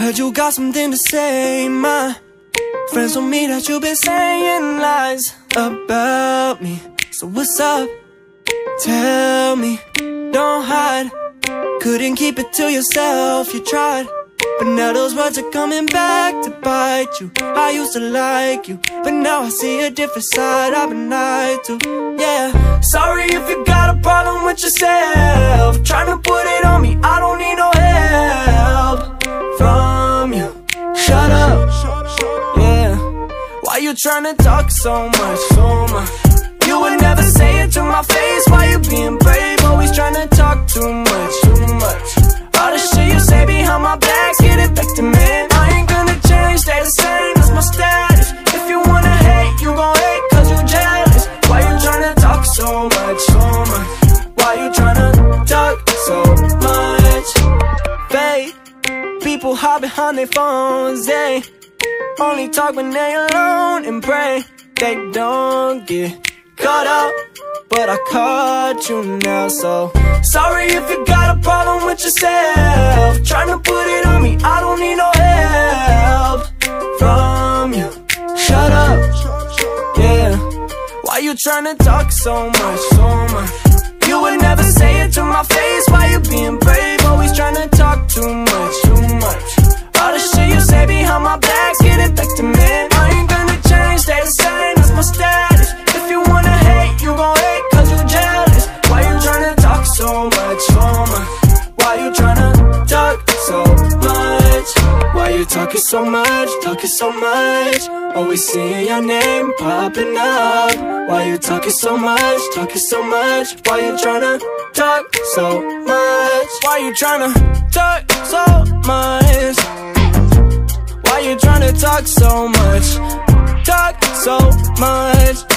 Heard you got something to say. My friends told me that you've been saying lies about me. So what's up? Tell me, don't hide. Couldn't keep it to yourself, you tried. But now those words are coming back to bite you. I used to like you, but now I see a different side. I've been lied to, yeah. Sorry if you got a problem with yourself, trying to put it on me, I don't need no help from you. Shut up, yeah. Why you trying to talk so much, so much? You would never say it to my face. Why you being brave, always trying to talk too much, too much? All the shit you say behind my back, get it back to me. I ain't gonna change, stay the same, that's my status. If you wanna hate, you gon' hate cause you jealous. Why you tryna talk so much, so much? Why you tryna talk so much? Fake people hide behind their phones, they only talk when they alone and pray they don't get caught up, but I caught you now. So sorry if you got a problem with yourself, trying to put it on me, I don't need no help from you. Shut up, yeah. Why you trying to talk so much, so much? You would never say it to my face. Why you being brave, always trying to talk too much, too much? All the shit you say behind my back, get it back to me. I ain't gonna change, stay the same, that's my status. If you wanna hate, you gon' hate cause you jealous. Why you tryna talk so much, so much? Why you tryna talk so much? Why you talking so much, talking so much? Always seeing your name popping up. Why you talking so much, talking so much? Why you tryna talk so much? Why you tryna talk so much? Why you tryna talk so much? Talk so much.